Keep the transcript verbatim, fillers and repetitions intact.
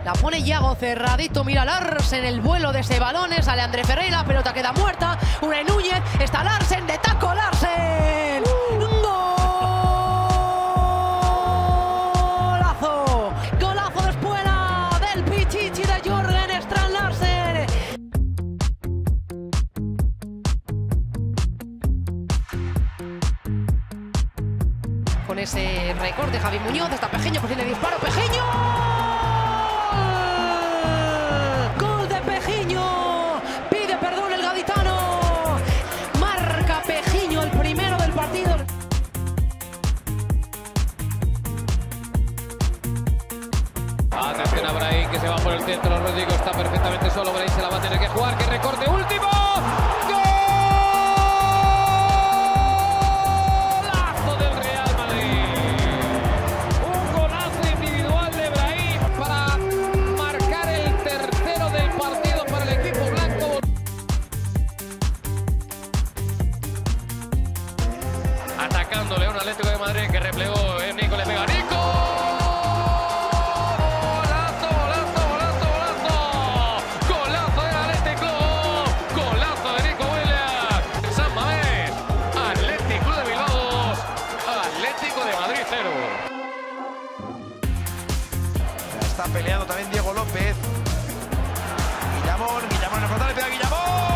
La pone Yago cerradito, mira Larsen, el vuelo de ese balón, sale André Ferreira, la pelota queda muerta, Unai Núñez, está Larsen, de taco Larsen. ¡Uh! ¡Golazo! Golazo de espuela del Pichichi de Jørgen Strand Larsen. Con ese recorte Javi Muñoz, está Pejiño, posible disparo, Pejiño. Atención a Brahim, que se va por el centro. Rodrigo está perfectamente solo. Brahim se la va a tener que jugar. ¡Que recorte último! ¡Golazo del Real Madrid! Un golazo individual de Brahim para marcar el tercero del partido para el equipo blanco. Atacándole a un Atlético de Madrid que replegó. Eh, Nico le pega a Nico. Está peleando también Diego López. Guillamón, Guillamón en el frontal, le pega a Guillamón.